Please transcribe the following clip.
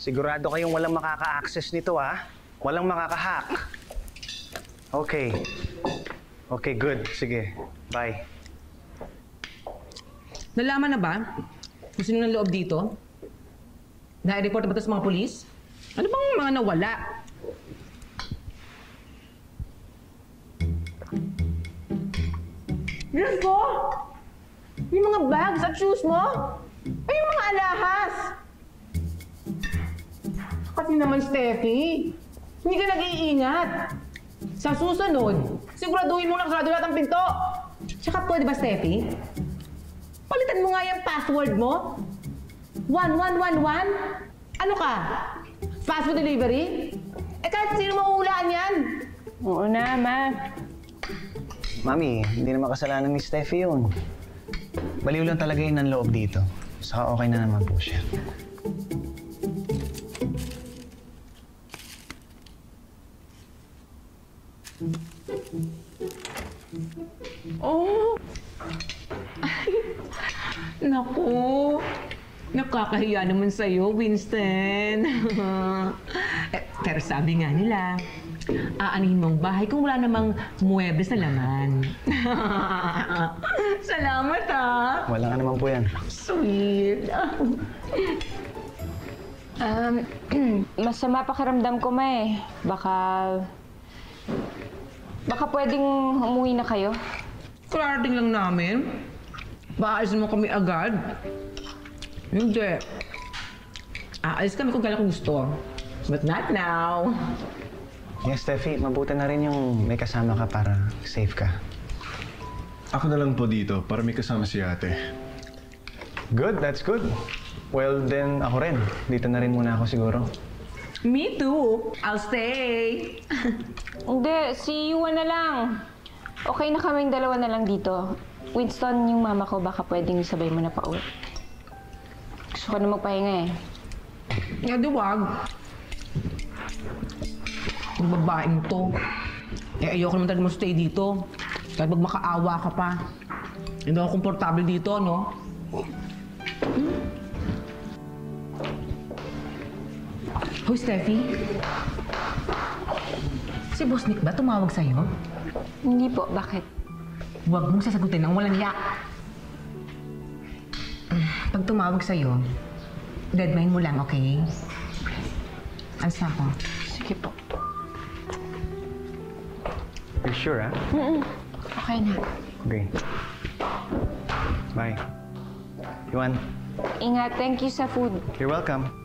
Sigurado kayong walang makaka-access nito, ha? Walang makaka-hack. Okay. Okay, good. Sige. Bye. Nalaman na ba kung sino ng loob dito? Na-report ba ito sa mga polis? Ano bang mga nawala? Diyos ko! Yung mga bags at shoes mo? Ay, yung mga alahas! Kasi naman, Steffi, hindi ka nag-iingat. Sa susunod, siguraduhin mo nakasarado lahat ang pinto. Tsaka pwede ba, Steffi? Palitan mo nga yung password mo. 1111? Ano ka? Fast food delivery? Eh kahit sino mauulaan yan. Oo na, Ma. Mami, hindi naman kasalanan ni Steffi yun. Baliw lang talaga yun ang loob dito. Saka okay na naman po siya. Oh! Ay, naku! Nakakahiya naman sa'yo, Winston. Pero sabi nga nila, aanihin mong bahay kung wala namang muebles na laman. Salamat, ha! Wala ka naman po yan. Sweet. Masama pakiramdam ko, Ma eh. Baka pwedeng umuwi na kayo. Karating lang namin. Paalisin mo kami agad. Hindi. Aalis kami kung kailan ko gusto. But not now. Yes, Steffi, mabuti na rin yung may kasama ka para safe ka. Ako na lang po dito para may kasama si ate. Good, that's good. Well, then ako rin. Dito na rin muna ako siguro. Me too. I'll stay. Hindi, si Yuan na lang. Okay na kaming dalawa na lang dito. Winston, yung mama ko, baka pwedeng sabay mo na pauwi. Gusto ko na magpahinga eh. Nga duwag. Yung babaeng to. Eh, ayoko naman talaga stay dito. Kahit magmakaawa ka pa. Hindi ako komportable dito, no? Hoy, Steffi. Si Boss Nick ba tumawag sa'yo? Hindi po, bakit? Huwag mong sasagutin ang walang yak. Pag tumawag sa'yo, deadline mo lang, okay? Alis na ako. Sige po. You sure, ha? Okay na. Okay. Bye. Yuan, Ingat, thank you sa food. you're welcome.